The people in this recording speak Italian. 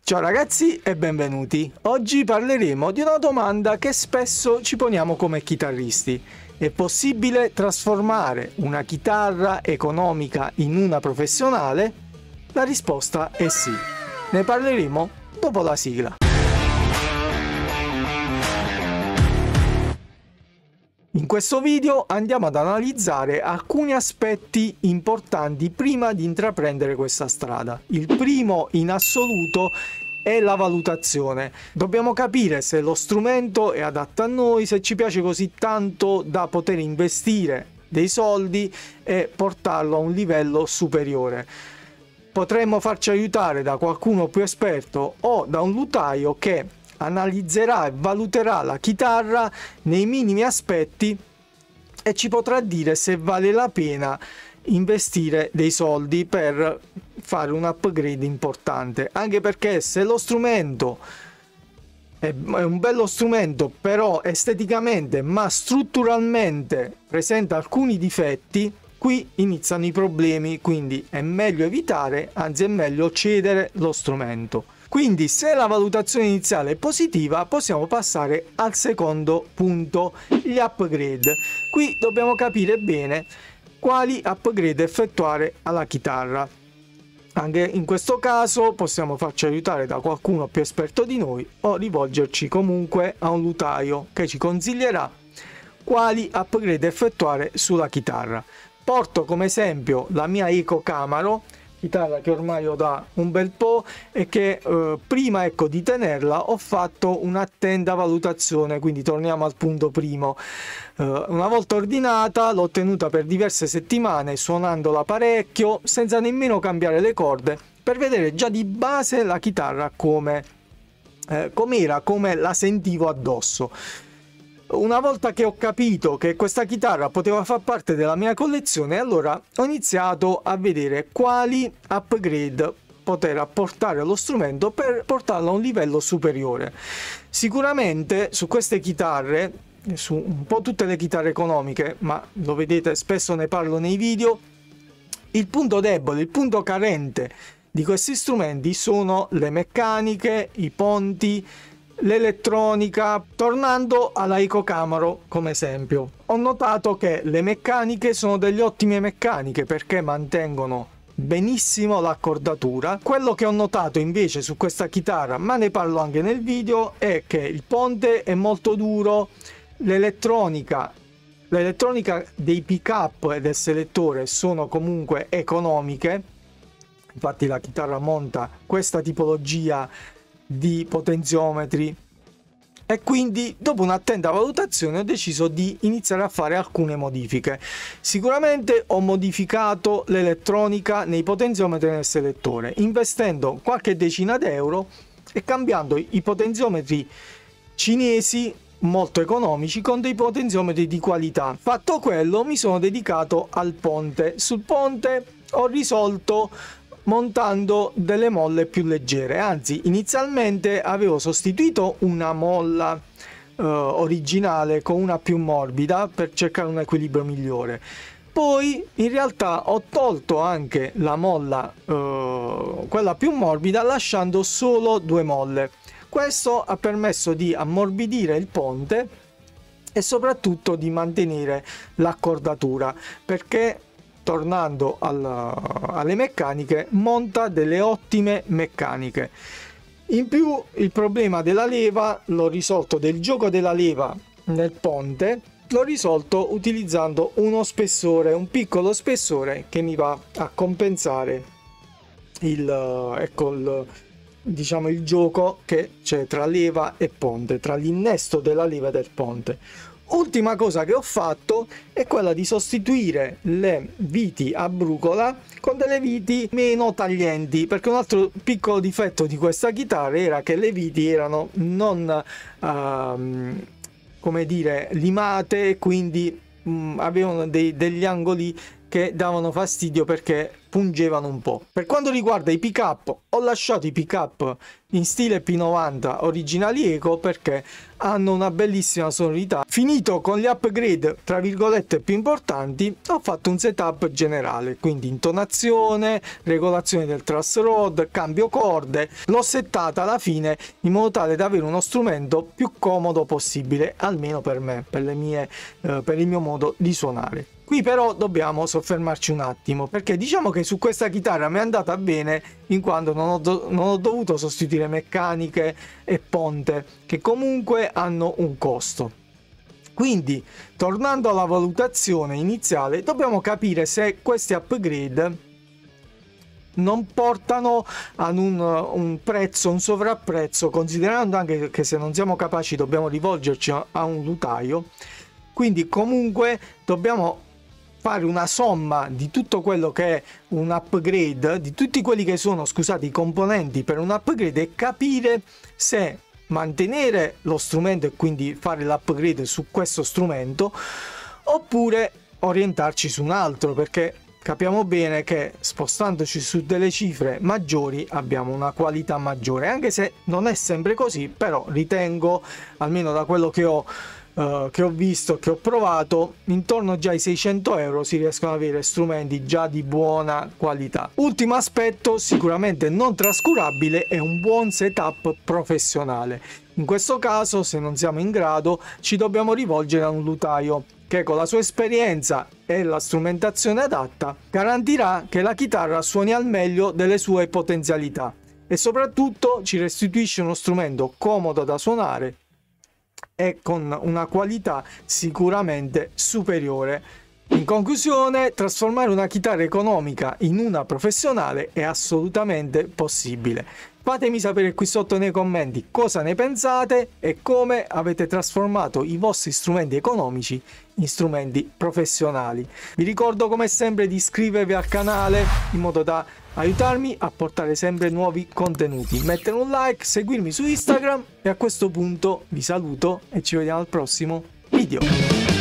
Ciao ragazzi e benvenuti. Oggi parleremo di una domanda che spesso ci poniamo come chitarristi. È possibile trasformare una chitarra economica in una professionale? La risposta è sì. Ne parleremo dopo la sigla. In questo video andiamo ad analizzare alcuni aspetti importanti prima di intraprendere questa strada. Il primo in assoluto è la valutazione. Dobbiamo capire se lo strumento è adatto a noi, se ci piace così tanto da poter investire dei soldi e portarlo a un livello superiore. Potremmo farci aiutare da qualcuno più esperto o da un lutaio che analizzerà e valuterà la chitarra nei minimi aspetti e ci potrà dire se vale la pena investire dei soldi per fare un upgrade importante, anche perché se lo strumento è un bello strumento però esteticamente ma strutturalmente presenta alcuni difetti, qui iniziano i problemi, quindi è meglio evitare, anzi è meglio cedere lo strumento. Quindi se la valutazione iniziale è positiva possiamo passare al secondo punto, gli upgrade. Qui dobbiamo capire bene quali upgrade effettuare alla chitarra. Anche in questo caso possiamo farci aiutare da qualcuno più esperto di noi o rivolgerci comunque a un lutaio che ci consiglierà quali upgrade effettuare sulla chitarra. Porto come esempio la mia Eco Camaro, chitarra che ormai ho da un bel po' e che prima di tenerla ho fatto un'attenta valutazione, quindi torniamo al punto primo. Una volta ordinata l'ho tenuta per diverse settimane suonandola parecchio senza nemmeno cambiare le corde per vedere già di base la chitarra come la sentivo addosso. Una volta che ho capito che questa chitarra poteva far parte della mia collezione, allora ho iniziato a vedere quali upgrade poter apportare allo strumento per portarlo a un livello superiore. Sicuramente su queste chitarre, su un po' tutte le chitarre economiche, ma lo vedete spesso ne parlo nei video, il punto debole, il punto carente di questi strumenti sono le meccaniche, i ponti, l'elettronica. Tornando alla Eco Camaro come esempio, ho notato che le meccaniche sono delle ottime meccaniche perché mantengono benissimo l'accordatura. Quello che ho notato invece su questa chitarra, ma ne parlo anche nel video, è che il ponte è molto duro, l'elettronica dei pick up e del selettore sono comunque economiche, infatti la chitarra monta questa tipologia di potenziometri e quindi dopo un'attenta valutazione ho deciso di iniziare a fare alcune modifiche. Sicuramente ho modificato l'elettronica nei potenziometri e nel selettore investendo qualche decina d'euro e cambiando i potenziometri cinesi molto economici con dei potenziometri di qualità. Fatto quello, mi sono dedicato al ponte. Sul ponte ho risolto montando delle molle più leggere, anzi inizialmente avevo sostituito una molla originale con una più morbida per cercare un equilibrio migliore. Poi in realtà ho tolto anche la molla quella più morbida lasciando solo due molle. Questo ha permesso di ammorbidire il ponte e soprattutto di mantenere l'accordatura, perché tornando alle meccaniche, monta delle ottime meccaniche. In più il problema della leva l'ho risolto, del gioco della leva nel ponte l'ho risolto utilizzando un piccolo spessore che mi va a compensare il gioco che c'è tra leva e ponte, tra l'innesto della leva e del ponte. Ultima cosa che ho fatto è quella di sostituire le viti a brucola con delle viti meno taglienti, perché un altro piccolo difetto di questa chitarra era che le viti erano non limate, quindi avevano degli angoli che davano fastidio perché pungevano un po'. Per quanto riguarda i pick up, ho lasciato i pick up in stile P90 originali eco perché hanno una bellissima sonorità. Finito con gli upgrade tra virgolette più importanti, ho fatto un setup generale, quindi intonazione, regolazione del truss rod, cambio corde. L'ho settata alla fine in modo tale da avere uno strumento più comodo possibile, almeno per me, per il mio modo di suonare. Qui però dobbiamo soffermarci un attimo, perché diciamo che su questa chitarra mi è andata bene in quanto non ho dovuto sostituire meccaniche e ponte, che comunque hanno un costo. Quindi, tornando alla valutazione iniziale, dobbiamo capire se questi upgrade non portano ad un prezzo, un sovrapprezzo, considerando anche che se non siamo capaci dobbiamo rivolgerci a un lutaio. Quindi comunque dobbiamo fare una somma di tutto quello che è un upgrade, di tutti quelli che sono, scusate, i componenti per un upgrade, e capire se mantenere lo strumento e quindi fare l'upgrade su questo strumento oppure orientarci su un altro, perché capiamo bene che spostandoci su delle cifre maggiori abbiamo una qualità maggiore, anche se non è sempre così, però ritengo, almeno da quello che ho visto, che ho provato, intorno già ai 600 euro si riescono ad avere strumenti già di buona qualità. Ultimo aspetto sicuramente non trascurabile è un buon setup professionale. In questo caso, se non siamo in grado, ci dobbiamo rivolgere a un lutaio che con la sua esperienza e la strumentazione adatta garantirà che la chitarra suoni al meglio delle sue potenzialità e soprattutto ci restituisce uno strumento comodo da suonare e con una qualità sicuramente superiore. In conclusione, trasformare una chitarra economica in una professionale è assolutamente possibile. Fatemi sapere qui sotto nei commenti cosa ne pensate e come avete trasformato i vostri strumenti economici in strumenti professionali. Vi ricordo come sempre di iscrivervi al canale in modo da aiutarmi a portare sempre nuovi contenuti. Mettere un like, seguirmi su Instagram e a questo punto vi saluto e ci vediamo al prossimo video.